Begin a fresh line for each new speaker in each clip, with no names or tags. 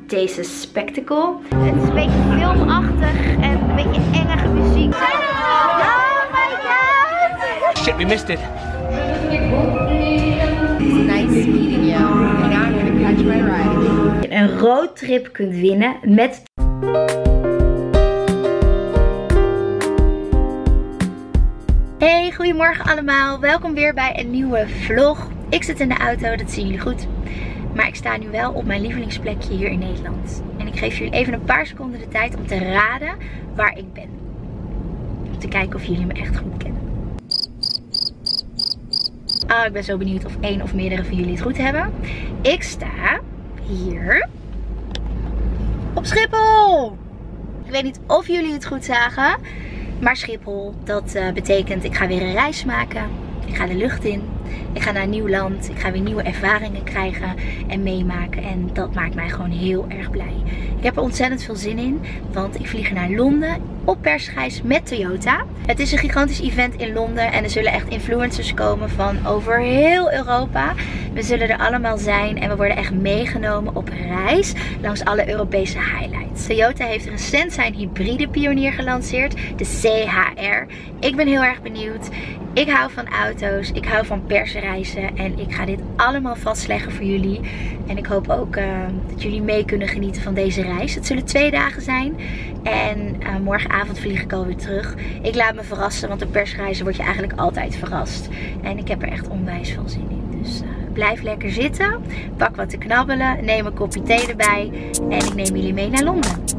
deze spectacle. Het is een beetje filmachtig en een beetje engige muziek. Oh my god!
Shit, we missed it.
Nice meeting you. And now I'm gonna catch my ride.
Je een roadtrip kunt winnen met... Hey, goedemorgen allemaal. Welkom weer bij een nieuwe vlog. Ik zit in de auto, dat zien jullie goed. Maar ik sta nu wel op mijn lievelingsplekje hier in Nederland. En ik geef jullie even een paar seconden de tijd om te raden waar ik ben. Om te kijken of jullie me echt goed kennen. Oh, ik ben zo benieuwd of één of meerdere van jullie het goed hebben. Ik sta hier op Schiphol. Ik weet niet of jullie het goed zagen. Maar Schiphol, dat betekent ik ga weer een reis maken. Ik ga de lucht in. Ik ga naar een nieuw land. Ik ga weer nieuwe ervaringen krijgen en meemaken. En dat maakt mij gewoon heel erg blij. Ik heb er ontzettend veel zin in. Want ik vlieg naar Londen op persreis met Toyota. Het is een gigantisch event in Londen. En er zullen echt influencers komen van over heel Europa. We zullen er allemaal zijn. En we worden echt meegenomen op reis langs alle Europese highlights. Toyota heeft recent zijn hybride pionier gelanceerd. De CHR. Ik ben heel erg benieuwd. Ik hou van auto's. Ik hou van persreizen. En ik ga dit allemaal vastleggen voor jullie. En ik hoop ook dat jullie mee kunnen genieten van deze reis. Het zullen 2 dagen zijn. En morgenavond vlieg ik alweer terug. Ik laat me verrassen. Want op persreizen word je eigenlijk altijd verrast. En ik heb er echt onwijs veel zin in. Dus blijf lekker zitten. Pak wat te knabbelen. Neem een kopje thee erbij. En ik neem jullie mee naar Londen.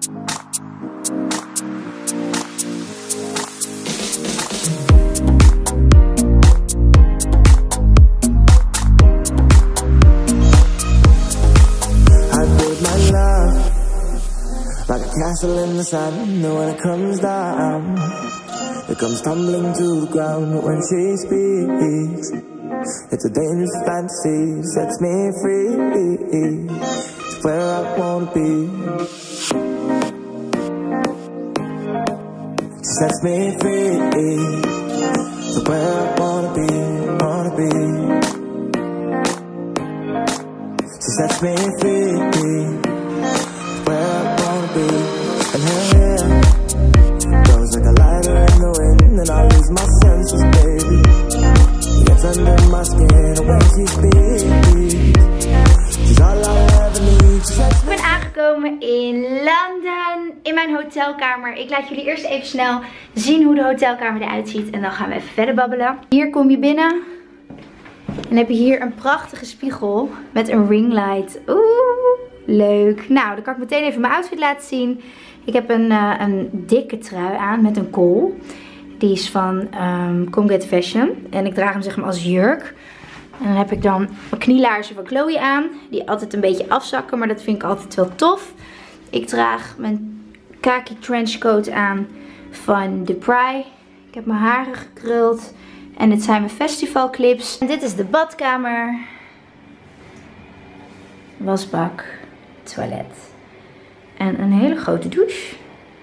Castle in the sand, and when it comes down, it comes tumbling to the ground. But when she speaks, it's a dangerous fantasy. Sets me free. It's where I wanna be. Sets me free. It's where I wanna be. She sets me free. And her hair goes like a lighter in the wind, and I lose my senses, baby. It gets under my skin, and when she speaks, she's all I ever need.
Ik ben aangekomen in Londen, in mijn hotelkamer. Ik laat jullie eerst even snel zien hoe de hotelkamer eruit ziet. En dan gaan we even verder babbelen. Hier kom je binnen. En heb je hier een prachtige spiegel met een ringlight. Oeh, leuk. Nou, dan kan ik meteen even mijn outfit laten zien. Ik heb een dikke trui aan met een kool. Die is van Comget Fashion. En ik draag hem zeg maar als jurk. En dan heb ik dan mijn knielaarzen van Chloe aan. Die altijd een beetje afzakken, maar dat vind ik altijd wel tof. Ik draag mijn khaki trenchcoat aan van Depry. Ik heb mijn haren gekruld. En dit zijn mijn festivalclips. En dit is de badkamer. Wasbak. Toilet. En een hele grote douche.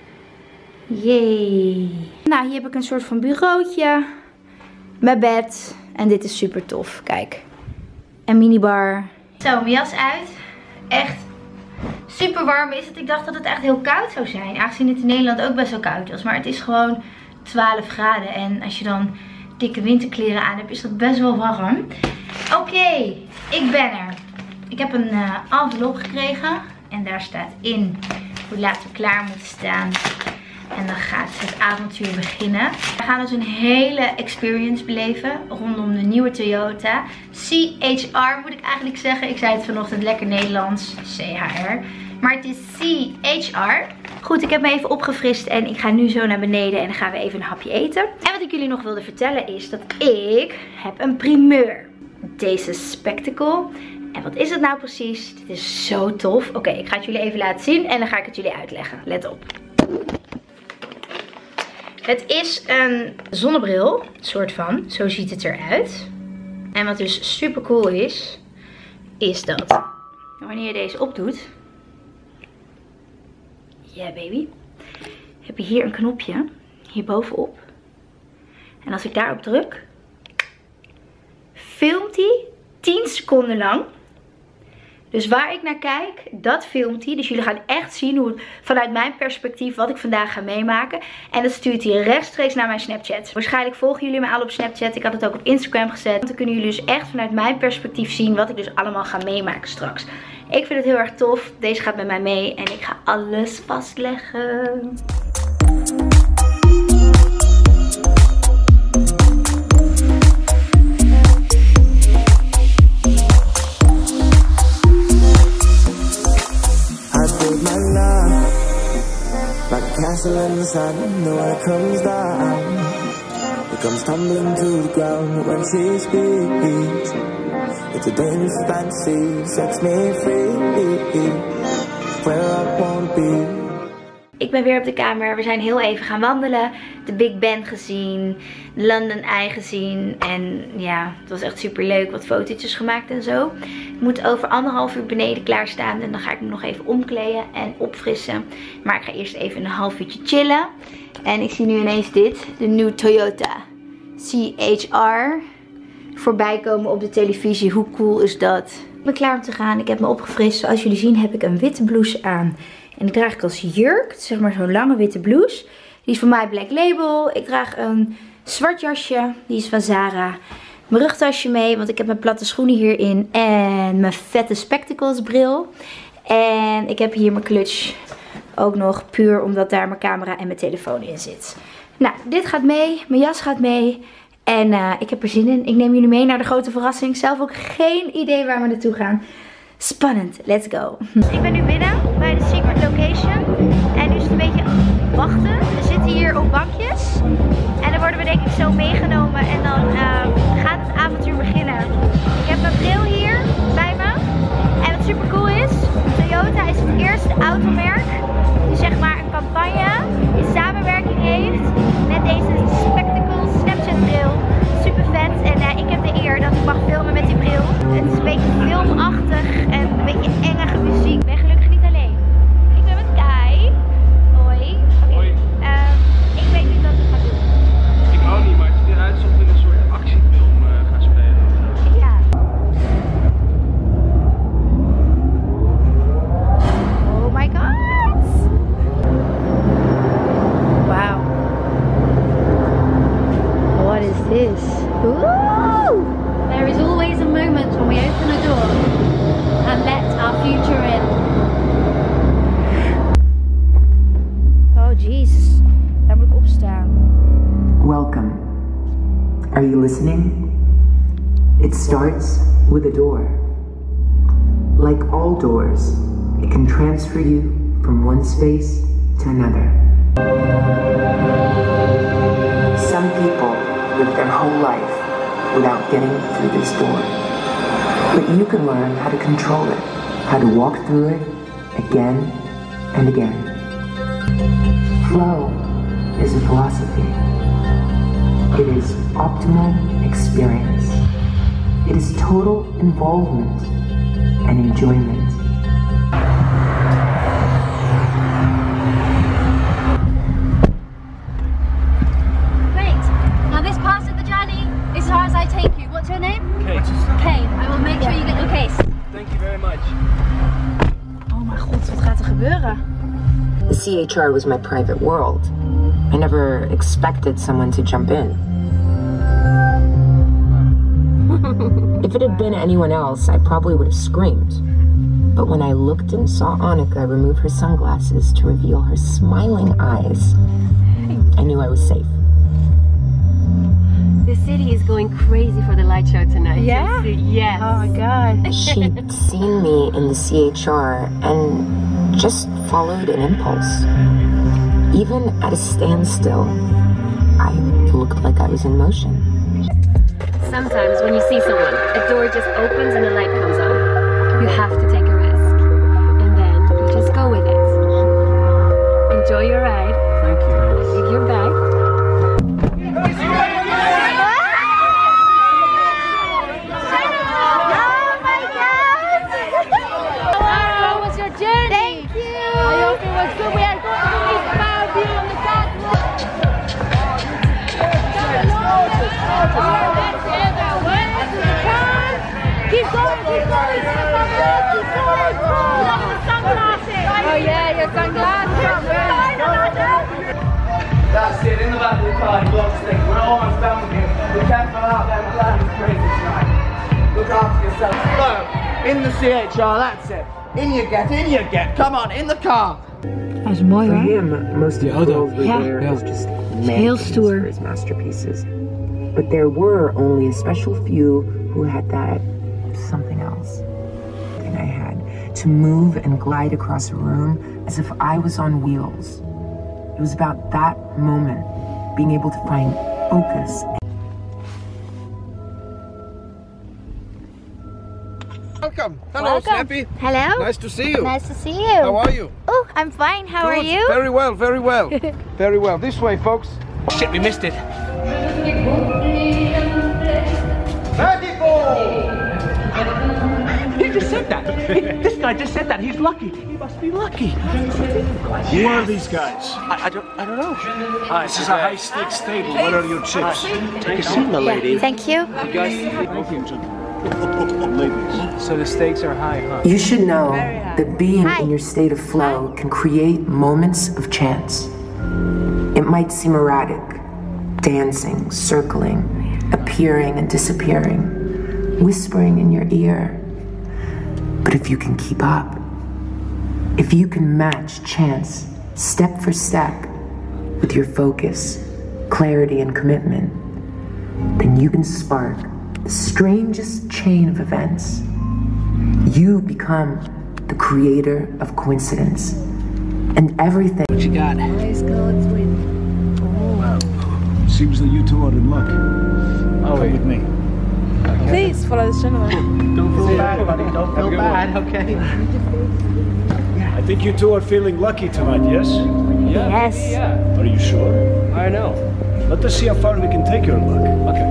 Yay. Nou, hier heb ik een soort van bureautje. Mijn bed. En dit is super tof. Kijk. En minibar. Zo, mijn jas uit. Echt super warm is het. Ik dacht dat het echt heel koud zou zijn. Aangezien het in Nederland ook best wel koud was. Maar het is gewoon 12 graden. En als je dan dikke winterkleren aan hebt, is dat best wel warm. Oké, ik ben er. Ik heb een envelop gekregen. En daar staat in hoe laat we klaar moeten staan. En dan gaat het avontuur beginnen. We gaan dus een hele experience beleven rondom de nieuwe Toyota CHR moet ik eigenlijk zeggen. Ik zei het vanochtend lekker Nederlands, CHR. Maar het is CHR. Goed, ik heb me even opgefrist en ik ga nu zo naar beneden en dan gaan we even een hapje eten. En wat ik jullie nog wilde vertellen is dat ik heb een primeur. Deze spectacle. En wat is het nou precies? Dit is zo tof. Oké, ik ga het jullie even laten zien en dan ga ik het jullie uitleggen. Let op. Het is een zonnebril, soort van. Zo ziet het eruit. En wat dus super cool is, is dat wanneer je deze opdoet, yeah baby, heb je hier een knopje, hier bovenop. En als ik daarop druk, filmt hij 10 seconden lang Dus waar ik naar kijk, dat filmt hij. Dus jullie gaan echt zien hoe het vanuit mijn perspectief wat ik vandaag ga meemaken. En dat stuurt hij rechtstreeks naar mijn Snapchat. Waarschijnlijk volgen jullie mij al op Snapchat. Ik had het ook op Instagram gezet. Dan kunnen jullie dus echt vanuit mijn perspectief zien wat ik dus allemaal ga meemaken straks. Ik vind het heel erg tof. Deze gaat met mij mee en ik ga alles vastleggen.
Castle in the sun, and when it comes down, it comes tumbling to the ground when she speaks. It's a dangerous fantasy, sets me free, where I wanna be.
Ik ben weer op de kamer. We zijn heel even gaan wandelen. De Big Ben gezien. London Eye gezien. En ja, het was echt super leuk. Wat fotootjes gemaakt en zo. Ik moet over 1,5 uur beneden klaarstaan. En dan ga ik me nog even omkleden en opfrissen. Maar ik ga eerst even een half uurtje chillen. En ik zie nu ineens dit. De nieuwe Toyota CHR voorbij komen op de televisie. Hoe cool is dat? Ik ben klaar om te gaan. Ik heb me opgefrist. Zoals jullie zien heb ik een witte blouse aan. En die draag ik als jurk. Zeg maar zo'n lange witte blouse. Die is van mij Black Label. Ik draag een zwart jasje. Die is van Zara. Mijn rugtasje mee. Want ik heb mijn platte schoenen hierin. En mijn vette spectacles bril. En ik heb hier mijn clutch ook nog. Puur omdat daar mijn camera en mijn telefoon in zit. Nou, dit gaat mee. Mijn jas gaat mee. En ik heb er zin in. Ik neem jullie mee naar de grote verrassing. Zelf ook geen idee waar we naartoe gaan. Spannend, let's go. Ik ben nu binnen bij de secret location. En nu is het een beetje wachten. We zitten hier op bankjes. En dan worden we denk ik zo meegenomen. En dan gaat het avontuur beginnen. Ik heb mijn bril hier bij me. En wat super cool is, Toyota is het eerste automerk die zeg maar een campagne in samenwerking heeft met deze Spectacles Snapchat bril. Super vet. En ik heb de eer dat ik mag filmen met die bril. Het is een beetje filmachtig en een beetje engige muziek. Ik ben gelukkig niet alleen. Ik ben met Kai. Hoi.
Hoi.
Ik weet niet wat we gaan doen.
Ik hou niet, maar het ziet eruit alsof we in een soort actiefilm gaan spelen.
Ja. Oh my god. Wow. What is this? Ooh.
There is always a moment when we open a door and let our future in.
Oh Jesus, daar moet ik opstaan.
Welcome. Are you listening? It starts with a door. Like all doors, it can transfer you from one space to another. Some people live their whole life without getting through this door. But you can learn how to control it, how to walk through it again and again. Flow is a philosophy. It is optimal experience. It is total involvement and enjoyment.
Great. Now this part of the journey is as far as I take you. What's your name?
Kate.
Kane. I will make sure you get your case.
Thank you very much.
Oh mijn god, wat gaat er gebeuren?
The CHR was my private world. I never expected someone to jump in. If it had been anyone else, I probably would have screamed. But when I looked and saw Annika remove her sunglasses to reveal her smiling eyes, I knew I was safe.
The city is going crazy for the light show tonight.
Yeah?
Yes.
Oh my god.
She'd seen me in the CHR and just followed an impulse. Even at a standstill, I looked like I was in motion.
Sometimes when you see someone, a door just opens and a light comes on. You have to take a risk. And then you just go with it. Enjoy your ride.
Thank you.
Leave your bag.
How was your journey? Thank you. I hope it was good. We are going to meet about you on the catwalk. Keep going, keep going.
That's it, in the back of the car, you got to stick. We're almost done with you. Be careful out there, the land is crazy tonight. Look after yourself. Slow, in the CHR, that's it. In you get, come on, in the car.
Dat is mooi
For
hoor.
him, most of the world were there as just mannequins for his masterpieces. But there were only a special few who had that something else. Thing I had to move and glide across a room as if I was on wheels. It was about that moment, being able to find focus.
Welcome. Hello, Snappy.
Hello.
Nice to see you.
Nice to see you.
How are you?
Oh, I'm fine. How are you?
Very well, very well. Very well. This way, folks. Shit, we missed it. 34! He just said that. This guy just said that. He's lucky. He must be lucky.
Who are these guys?
I don't know.
This is a high-stakes table. What are your chips?
Take a seat, my lady.
Thank you.
You guys,
Ladies.
so the stakes are high, huh?
You should know that being
Hi.
in your state of flow can create moments of chance. It might seem erratic, dancing, circling, appearing and disappearing, whispering in your ear. But if you can keep up, if you can match chance step for step with your focus, clarity and commitment, then you can spark the strangest chain of events. You become the creator of coincidence, and everything.
What you got?
Seems that you two are in luck. Come with me.
Please follow this gentleman.
Don't feel bad, buddy. Don't feel bad, okay?
I think you two are feeling lucky tonight, yes?
Yes.
Are you sure?
I know.
Let us see how far we can take your luck.
Okay.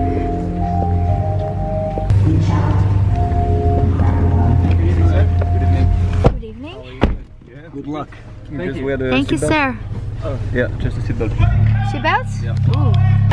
Good evening.
Good luck.
Thank you.
Thank you, sir.
Yeah, just a seatbelt.
Seatbelts?
Yeah.
Ooh.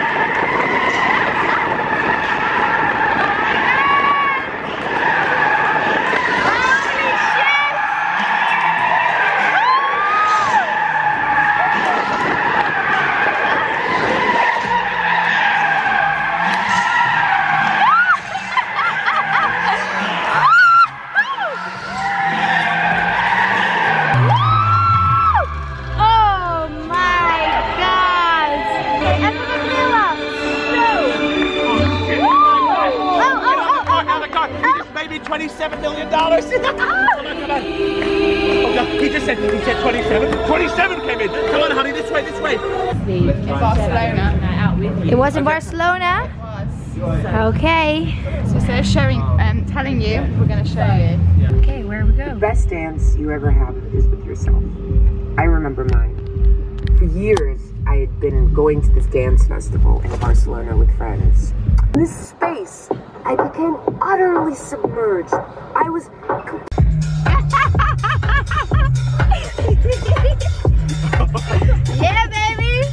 Oh my god! Even de bril af!
Maybe $27 million. Oh, no, he said 27. 27 came in. Come on, honey, this way.
Barcelona.
It was in Barcelona? Okay.
So instead of showing, telling you, we're going to show you.
Okay, where we go?
Best dance you ever have is with yourself. I remember mine. For years, I had been going to this dance festival in Barcelona with friends. In this space, I became utterly submerged. I was
Yeah, baby!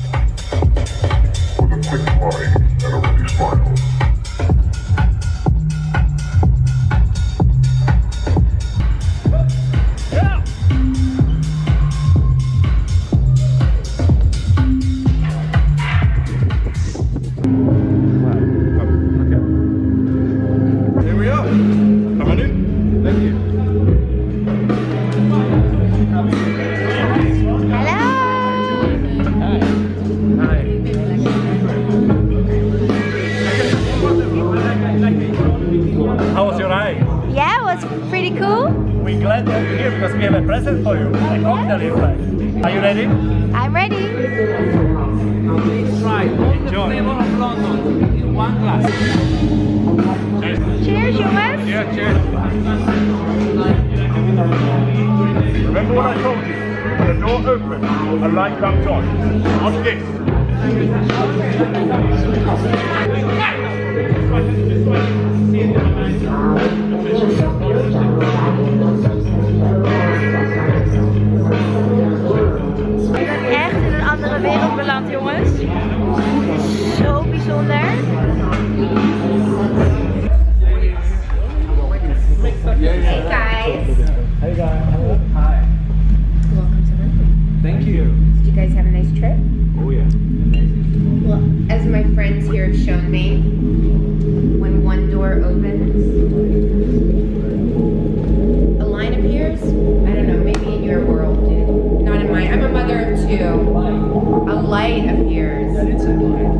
Here we are. Come on in. Thank you.
Hello!
How was your eye?
Yeah, it was pretty cool.
We're glad to have you here because we have a present for you, a cocktail inside. Are you ready?
I'm ready.
Enjoy.
One glass.
Cheers, jongens!
Yeah, cheers. Remember what I told you? When the door opens, a light comes on. Watch this.
Echt in een andere wereld beland, jongens. Het is zo bijzonder. Hey guys.
Hey guys. Hi. Welcome to Memphis.
have shown me when one door opens, a line appears. I don't know, maybe in your world, dude. Not in mine. I'm a mother of 2. A light appears.
That is a light.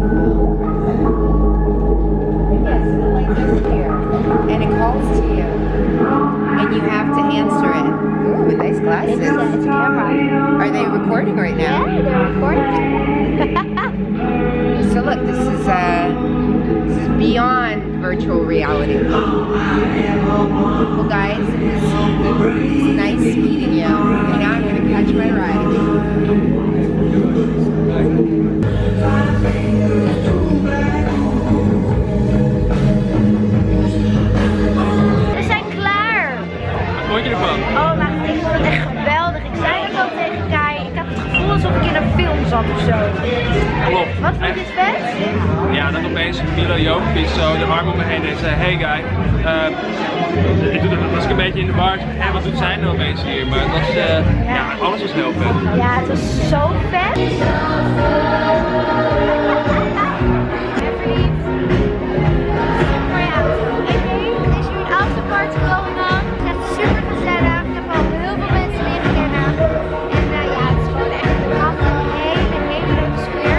Yes, a light does appear. And it calls to you. And you have to answer it. Ooh, nice glasses.
It's a camera.
Are they recording right now?
Yeah, they're recording.
So look, this is beyond virtual reality. Well guys, it was nice meeting you. And now I'm gonna catch my ride.
We zijn klaar.
Wat vond je ervan?
Oh, maar ik vond het echt geweldig. Ik zei het al tegen Kai. Ik had het gevoel alsof ik in een film zat of zo.
Klopt.
Wat vond je het vet?
Ja, dat opeens Milo Jovovich zo de arm om me heen en zei, hey guy. Toen was ik een beetje in de war. Hé, wat doet zij nou opeens hier? Maar het was, ja, alles was heel vet.
Ja, het was zo vet. Maar ja, er is nu een afterparty going on. Het is echt super gezellig. Ik heb al heel veel mensen leren kennen. En ja, het is gewoon echt een hele leuke sfeer.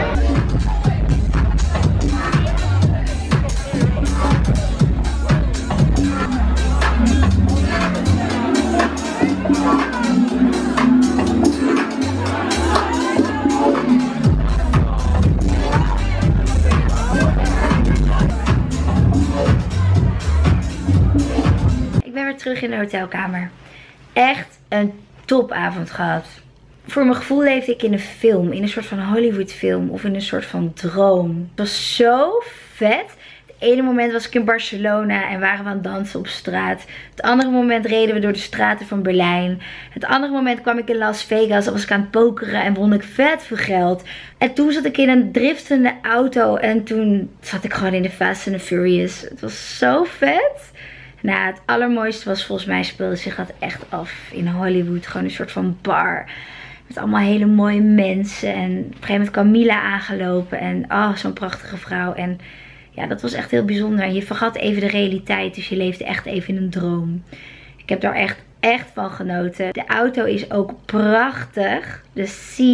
Ik ben weer terug in de hotelkamer. Echt een topavond gehad. Voor mijn gevoel leefde ik in een film. In een soort van Hollywood film. Of in een soort van droom. Het was zo vet. Het ene moment was ik in Barcelona en waren we aan het dansen op straat. Het andere moment reden we door de straten van Berlijn. Het andere moment kwam ik in Las Vegas en was ik aan het pokeren en won ik vet veel geld. En toen zat ik in een driftende auto en toen zat ik gewoon in de Fast and the Furious. Het was zo vet. Nou, het allermooiste was volgens mij speelde zich dat echt af in Hollywood. Gewoon een soort van bar. Met allemaal hele mooie mensen. En op een gegeven moment kwam Mila aangelopen. En oh, zo'n prachtige vrouw. En ja, dat was echt heel bijzonder. En je vergat even de realiteit. Dus je leefde echt even in een droom. Ik heb daar echt van genoten. De auto is ook prachtig. De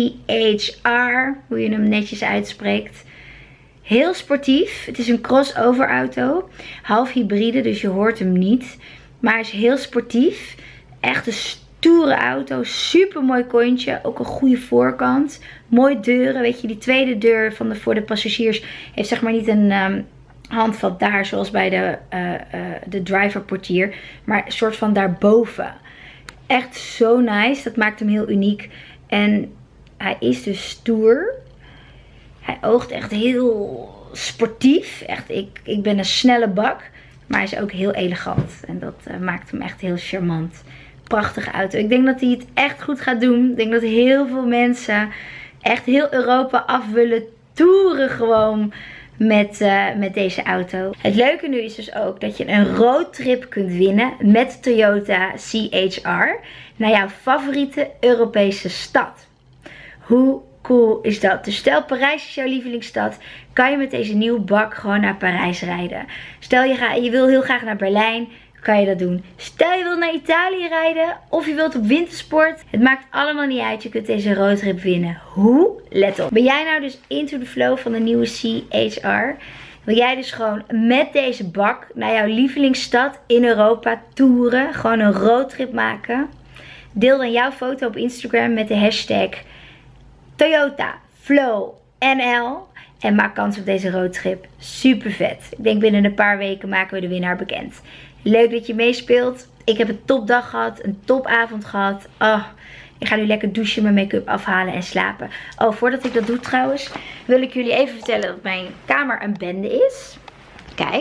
CHR, hoe je hem netjes uitspreekt. Heel sportief. Het is een crossover auto. Half hybride, dus je hoort hem niet. Maar hij is heel sportief. Echt een stoere auto. Super mooi kontje. Ook een goede voorkant. Mooi deuren. Weet je, die tweede deur voor de passagiers heeft zeg maar niet een handvat daar zoals bij de driverportier. Maar een soort van daarboven. Echt zo nice. Dat maakt hem heel uniek. En hij is dus stoer. Hij oogt echt heel sportief. Echt, ik ben een snelle bak. Maar hij is ook heel elegant. En dat maakt hem echt heel charmant. Prachtige auto. Ik denk dat hij het echt goed gaat doen. Ik denk dat heel veel mensen echt heel Europa af willen toeren gewoon met deze auto. Het leuke nu is dus ook dat je een roadtrip kunt winnen met Toyota CHR naar jouw favoriete Europese stad. Hoe cool is dat? Dus stel Parijs is jouw lievelingsstad, kan je met deze nieuwe bak gewoon naar Parijs rijden. Stel je wil heel graag naar Berlijn, kan je dat doen. Stel je wil naar Italië rijden of je wilt op wintersport. Het maakt allemaal niet uit, je kunt deze roadtrip winnen. Hoe? Let op. Ben jij nou dus into the flow van de nieuwe CHR? Wil jij dus gewoon met deze bak naar jouw lievelingsstad in Europa toeren? Gewoon een roadtrip maken? Deel dan jouw foto op Instagram met de hashtag ToyotaFlowNL en maak kans op deze roadtrip. Super vet. Ik denk binnen een paar weken maken we de winnaar bekend. Leuk dat je meespeelt. Ik heb een topdag gehad. Een topavond gehad. Oh, ik ga nu lekker douchen, mijn make-up afhalen en slapen. Oh, voordat ik dat doe trouwens, wil ik jullie even vertellen dat mijn kamer een bende is. Kijk.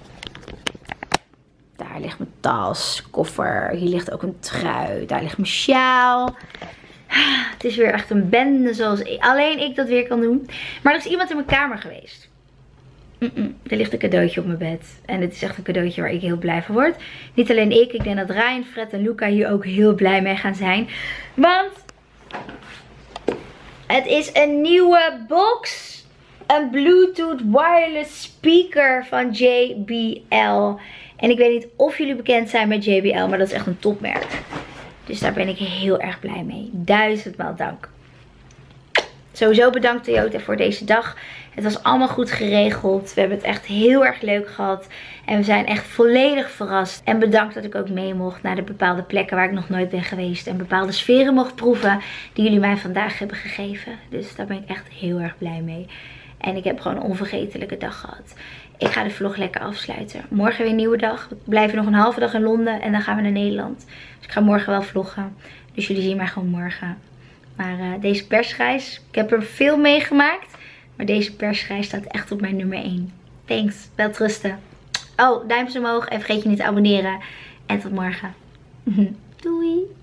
Daar ligt mijn tas, koffer. Hier ligt ook een trui. Daar ligt mijn sjaal. Het is weer echt een bende zoals alleen ik dat weer kan doen. Maar er is iemand in mijn kamer geweest. Er ligt een cadeautje op mijn bed. En het is echt een cadeautje waar ik heel blij van word. Niet alleen ik denk dat Ryan, Fred en Luca hier ook heel blij mee gaan zijn. Want het is een nieuwe box. een Bluetooth wireless speaker van JBL. En ik weet niet of jullie bekend zijn met JBL, maar dat is echt een topmerk. Dus daar ben ik heel erg blij mee. 1000-maal dank. Sowieso bedankt Toyota voor deze dag. Het was allemaal goed geregeld. We hebben het echt heel erg leuk gehad. En we zijn echt volledig verrast. En bedankt dat ik ook mee mocht naar de bepaalde plekken waar ik nog nooit ben geweest. En bepaalde sferen mocht proeven die jullie mij vandaag hebben gegeven. Dus daar ben ik echt heel erg blij mee. En ik heb gewoon een onvergetelijke dag gehad. Ik ga de vlog lekker afsluiten. Morgen weer een nieuwe dag. We blijven nog een halve dag in Londen en dan gaan we naar Nederland. Dus ik ga morgen wel vloggen. Dus jullie zien mij gewoon morgen. Maar deze persreis, ik heb er veel meegemaakt. Maar deze persreis staat echt op mijn nummer 1. Thanks, welterusten. Oh, duimpjes omhoog en vergeet je niet te abonneren. En tot morgen. Doei!